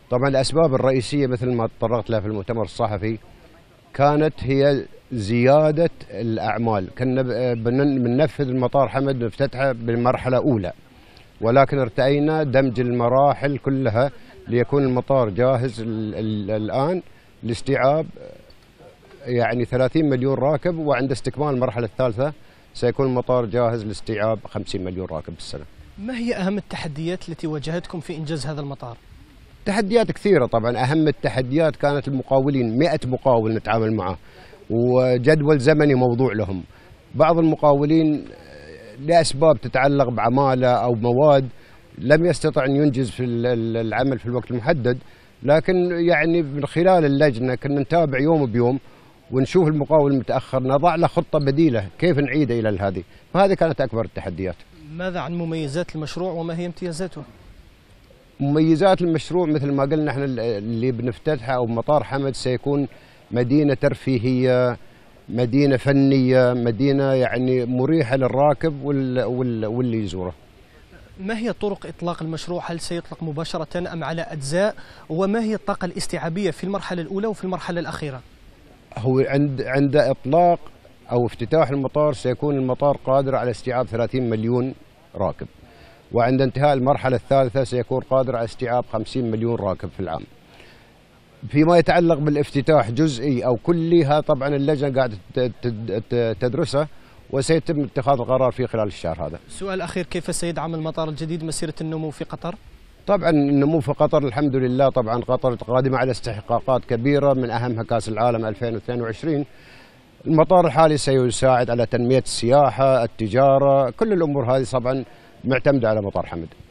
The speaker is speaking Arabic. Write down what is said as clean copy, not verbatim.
طبعا الأسباب الرئيسية مثل ما تطرقت لها في المؤتمر الصحفي كانت هي زيادة الأعمال. كنا بننفذ المطار حمد بنفتتحه بالمرحلة أولى، ولكن ارتأينا دمج المراحل كلها ليكون المطار جاهز الآن لاستيعاب يعني 30 مليون راكب، وعند استكمال المرحلة الثالثة سيكون المطار جاهز لاستيعاب 50 مليون راكب بالسنة. ما هي أهم التحديات التي واجهتكم في إنجاز هذا المطار؟ تحديات كثيرة طبعا. أهم التحديات كانت المقاولين، 100 مقاول نتعامل معه، وجدول زمني موضوع لهم. بعض المقاولين لأسباب تتعلق بعمالة أو مواد لم يستطع أن ينجز في العمل في الوقت المحدد، لكن يعني من خلال اللجنة كنا نتابع يوم بيوم ونشوف المقاول المتأخر نضع له خطة بديلة كيف نعيده إلى هذه. فهذه كانت أكبر التحديات. ماذا عن مميزات المشروع وما هي امتيازاته؟ مميزات المشروع مثل ما قلنا احنا اللي بنفتتحه او مطار حمد سيكون مدينة ترفيهية، مدينة فنية، مدينة يعني مريحة للراكب واللي يزوره. ما هي طرق إطلاق المشروع؟ هل سيطلق مباشرة أم على أجزاء؟ وما هي الطاقة الاستيعابية في المرحلة الأولى وفي المرحلة الأخيرة؟ هو عند إطلاق أو افتتاح المطار سيكون المطار قادر على استيعاب 30 مليون راكب، وعند انتهاء المرحلة الثالثة سيكون قادر على استيعاب 50 مليون راكب في العام. فيما يتعلق بالافتتاح جزئي أو كلي، ها طبعا اللجنة قاعدة تدرسه وسيتم اتخاذ القرار فيه خلال الشهر هذا. سؤال أخير، كيف سيدعم المطار الجديد مسيرة النمو في قطر؟ طبعا النمو في قطر الحمد لله، طبعا قطر قادمة على استحقاقات كبيرة من أهمها كأس العالم 2022. المطار الحالي سيساعد على تنمية السياحة، التجارة، كل الأمور هذه طبعا معتمدة على مطار حمد.